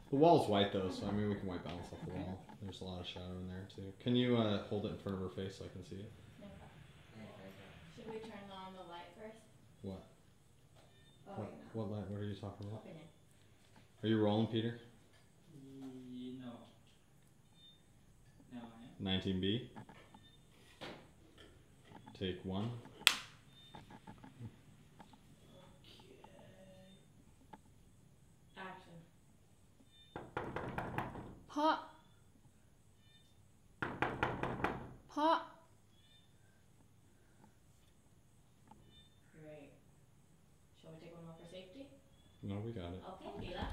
The wall's white though, so I mean we can white balance off the wall. There's a lot of shadow in there too. Can you hold it in front of her face so I can see it? No problem. Should we turn on the light first? What? Oh, what, wait, no. what light? What are you talking about? Open it. Are you rolling, Peter? No. No, I am. 19B. Take 1. Action. Pop. Pop. Great. Shall we take one more for safety? No, we got it. Okay, Mila.